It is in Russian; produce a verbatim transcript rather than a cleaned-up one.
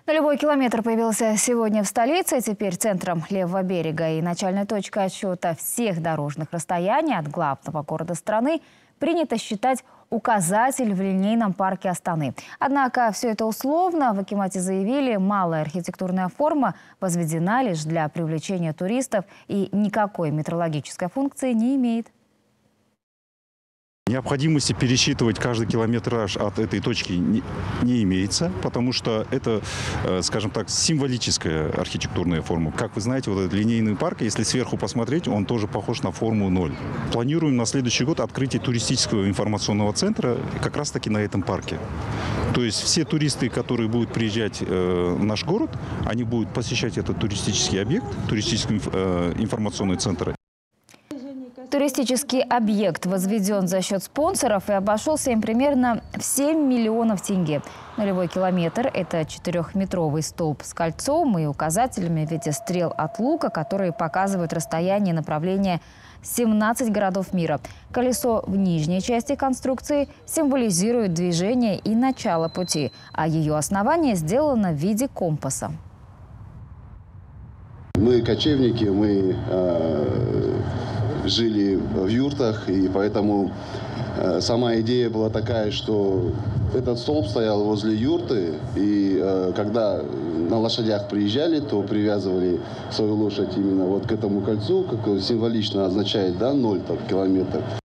Нулевой километр появился сегодня в столице. Теперь центром левого берега и начальной точкой отсчета всех дорожных расстояний от главного города страны принято считать указатель в линейном парке Астаны. Однако все это условно. В акимате заявили, малая архитектурная форма возведена лишь для привлечения туристов и никакой метрологической функции не имеет. Необходимости пересчитывать каждый километраж от этой точки не, не имеется, потому что это, скажем так, символическая архитектурная форма. Как вы знаете, вот этот линейный парк, если сверху посмотреть, он тоже похож на форму ноль. Планируем на следующий год открытие туристического информационного центра как раз-таки на этом парке. То есть все туристы, которые будут приезжать э, в наш город, они будут посещать этот туристический объект, туристический э, информационный центр. Туристический объект возведен за счет спонсоров и обошелся им примерно в семь миллионов тенге. Нулевой километр – это четырехметровый столб с кольцом и указателями в виде стрел от лука, которые показывают расстояние и направление семнадцати городов мира. Колесо в нижней части конструкции символизирует движение и начало пути, а ее основание сделано в виде компаса. Мы кочевники, мы э, жили в юртах, и поэтому э, сама идея была такая, что этот столб стоял возле юрты, и э, когда на лошадях приезжали, то привязывали свою лошадь именно вот к этому кольцу, как символично означает, да, ноль там, километр.